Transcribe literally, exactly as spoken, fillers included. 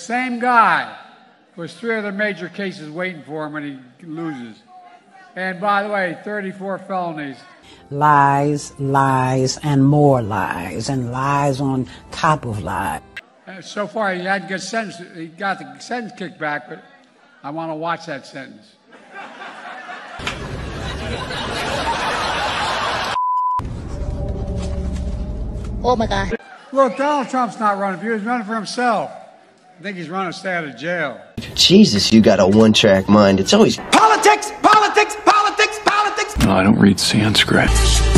same guy. There's three other major cases waiting for him when he loses. And by the way, thirty-four felonies. Lies, lies, and more lies, and lies on top of lies. Uh, so far, he hadn't got sentenced. He got the sentence kicked back, but I want to watch that sentence. Oh my God. Look, Donald Trump's not running for you. He's running for himself. I think he's running to stay out of jail. Jesus, you got a one-track mind. It's always politics, politics, politics, politics. No, I don't read Sanskrit.